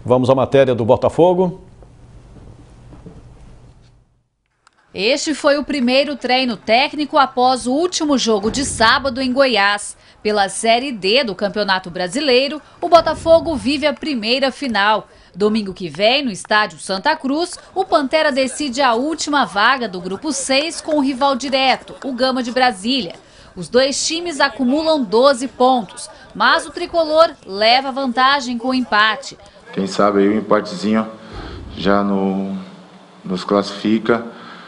Vamos à matéria do Botafogo. Este foi o primeiro treino técnico após o último jogo de sábado em Goiás. Pela Série D do Campeonato Brasileiro, o Botafogo vive a primeira final. Domingo que vem, no estádio Santa Cruz, o Pantera decide a última vaga do Grupo 6 com o rival direto, o Gama de Brasília. Os dois times acumulam 12 pontos, mas o tricolor leva vantagem com o empate. Quem sabe aí o empatezinho já nos classifica,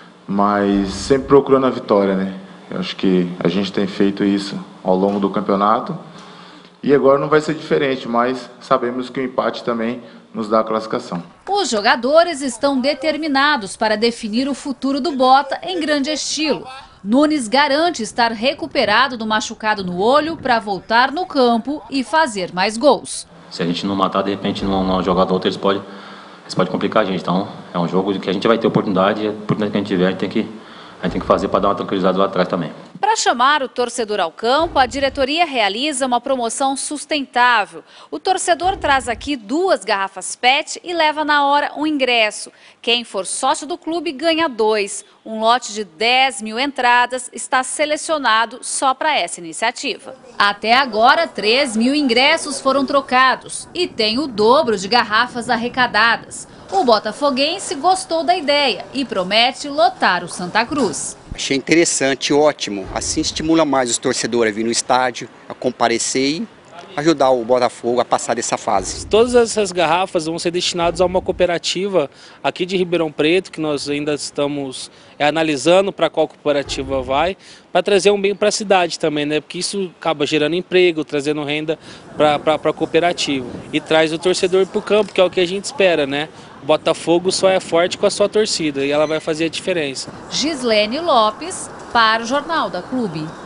mas sempre procurando a vitória, né? Eu acho que a gente tem feito isso ao longo do campeonato e agora não vai ser diferente, mas sabemos que o empate também nos dá a classificação. Os jogadores estão determinados para definir o futuro do Bota em grande estilo. Nunes garante estar recuperado do machucado no olho para voltar no campo e fazer mais gols. Se a gente não matar, de repente, numa jogada ou outra, eles podem complicar a gente. Então, é um jogo que a gente vai ter oportunidade, e a oportunidade que a gente tiver, a gente tem que fazer para dar uma tranquilizada lá atrás também. Para chamar o torcedor ao campo, a diretoria realiza uma promoção sustentável. O torcedor traz aqui 2 garrafas PET e leva na hora um ingresso. Quem for sócio do clube ganha 2. Um lote de 10 mil entradas está selecionado só para essa iniciativa. Até agora, 3 mil ingressos foram trocados e tem o dobro de garrafas arrecadadas. O botafoguense gostou da ideia e promete lotar o Santa Cruz. Achei interessante, ótimo. Assim estimula mais os torcedores a vir no estádio, a comparecer e ajudar o Botafogo a passar dessa fase. Todas essas garrafas vão ser destinadas a uma cooperativa aqui de Ribeirão Preto, que nós ainda estamos analisando para qual cooperativa vai, para trazer um bem para a cidade também, né? Porque isso acaba gerando emprego, trazendo renda para a cooperativa. E traz o torcedor para o campo, que é o que a gente espera, né? O Botafogo só é forte com a sua torcida e ela vai fazer a diferença. Gislene Lopes para o Jornal da Clube.